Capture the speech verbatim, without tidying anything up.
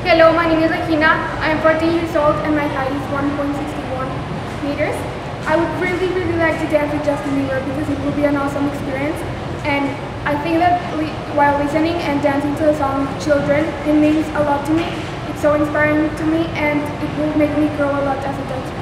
Hello, my name is Akina. I am fourteen years old and my height is one point six one meters. I would really, really like to dance with Justin Bieber because it would be an awesome experience. And I think that li while listening and dancing to the song Children, it means a lot to me. It's so inspiring to me and it will make me grow a lot as a dancer.